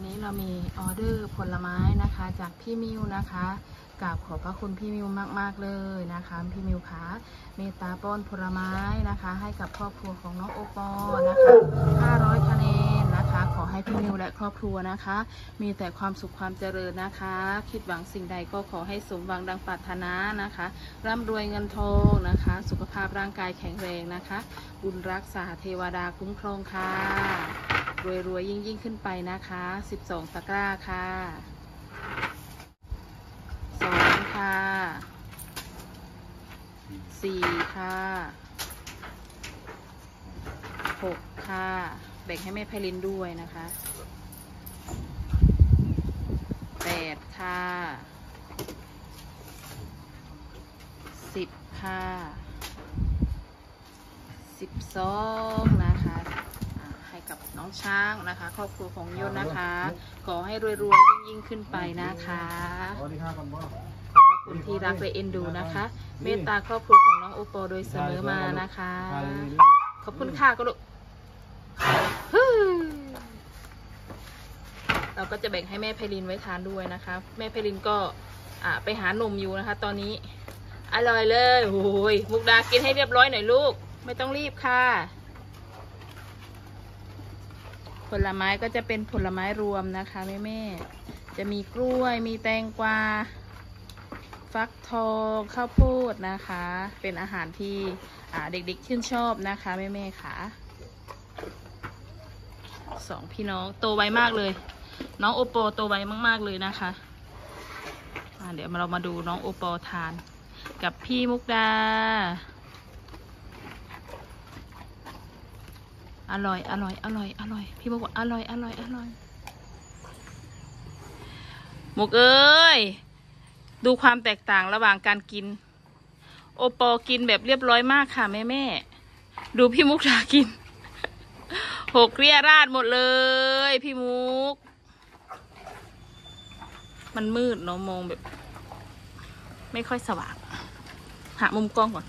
นี้เรามีออเดอร์ผลไม้นะคะจากพี่มิวนะคะกราบขอบพระคุณพี่มิวมากๆเลยนะคะพี่มิวคะเมตตาป้อนผลไม้นะคะให้กับครอบครัวของน้องโอปอนะคะ500 คะแนนนะคะขอให้พี่มิวและครอบครัวนะคะมีแต่ความสุขความเจริญนะคะคิดหวังสิ่งใดก็ขอให้สมหวังดังปรารถนานะคะร่ำรวยเงินทองนะคะสุขภาพร่างกายแข็งแรงนะคะบุญรักษาเทวดาคุ้มครองค่ะรวยยิ่งขึ้นไปนะคะ12 ตะกร้าค่ะ2 ค่ะ4 ค่ะ6 ค่ะแบ่งให้แม่ไพลินด้วยนะคะ8 ค่ะ10 ค่ะ12นะคะให้กับน้องช้างนะคะครอบครัวของยนต์นะคะขอให้รวยยิ่งขึ้นไปนะคะขอบคุณที่รักและเอ็นดูนะคะเมตตาครอบครัวของน้องโอปอโดยเสมอมานะคะขอบคุณค่ะก็ลูกเราก็จะแบ่งให้แม่ไพลินไว้ทานด้วยนะคะแม่ไพลินก็ไปหานมอยู่นะคะตอนนี้อร่อยเลยโอ้ยมุกดากินให้เรียบร้อยหน่อยลูกไม่ต้องรีบค่ะผลไม้ก็จะเป็นผลไม้รวมนะคะแม่จะมีกล้วยมีแตงกวาฟักทองข้าวโพดนะคะเป็นอาหารที่เด็กๆชื่นชอบนะคะแม่ค่ะ2 พี่น้องโตไวมากเลยน้องโอปอโตไวมากๆเลยนะคะเดี๋ยวเรามาดูน้องโอปอทานกับพี่มุกดาอร่อยพี่มุกบอกอร่อยมุกเอ้ยดูความแตกต่างระหว่างการกินโอปอกินแบบเรียบร้อยมากค่ะแม่ดูพี่มุกดากินหกเรียราดหมดเลยพี่มุกมันมืดเนาะมองแบบไม่ค่อยสว่างหามุมกล้องก่อน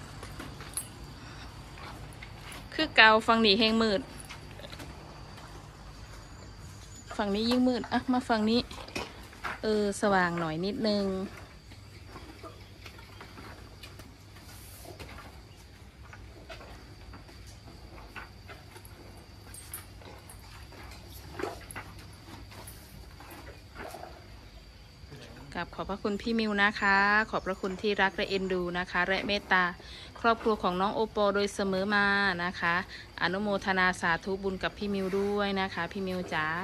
คือเกาฝั่งนี้แห้งมืดฝั่งนี้ยิ่งมืดมาฝั่งนี้สว่างหน่อยนิดนึงขอบพระคุณพี่มิวนะคะขอบพระคุณที่รักและเอ็นดูนะคะและเมตตาครอบครัวของน้องโอปอโดยเสมอมานะคะอนุโมทนาสาธุบุญกับพี่มิวด้วยนะคะพี่มิวจ๋า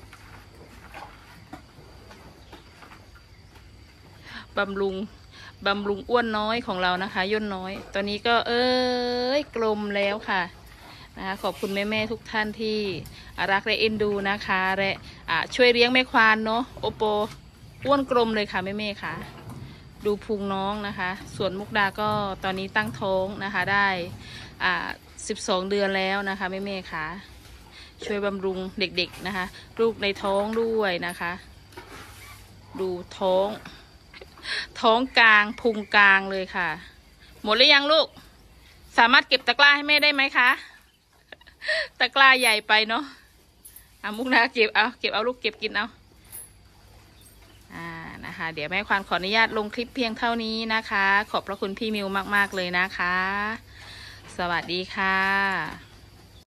บำรุงอ้วนน้อยของเรานะคะย่นน้อยตอนนี้ก็กลมแล้วค่ะนะคะขอบคุณแม่ทุกท่านที่รักและเอ็นดูนะคะและช่วยเลี้ยงแม่ควานเนาะโอปออ้วนกลมเลยค่ะแม่ค่ะดูพุงน้องนะคะส่วนมุกดาก็ตอนนี้ตั้งท้องนะคะได้12 เดือนแล้วนะคะแม่ค่ะช่วยบำรุงเด็กๆนะคะลูกในท้องด้วยนะคะดูท้องกลางพุงกลางเลยค่ะหมดหรือยังลูกสามารถเก็บตะกร้าให้แม่ได้ไหมคะตะกร้าใหญ่ไปเนาะมุกดาเก็บเอาลูกเก็บกินเอานะคะเดี๋ยวแม่ควานขออนุญาตลงคลิปเพียงเท่านี้นะคะขอบพระคุณพี่มิวมากๆเลยนะคะสวัสดีค่ะ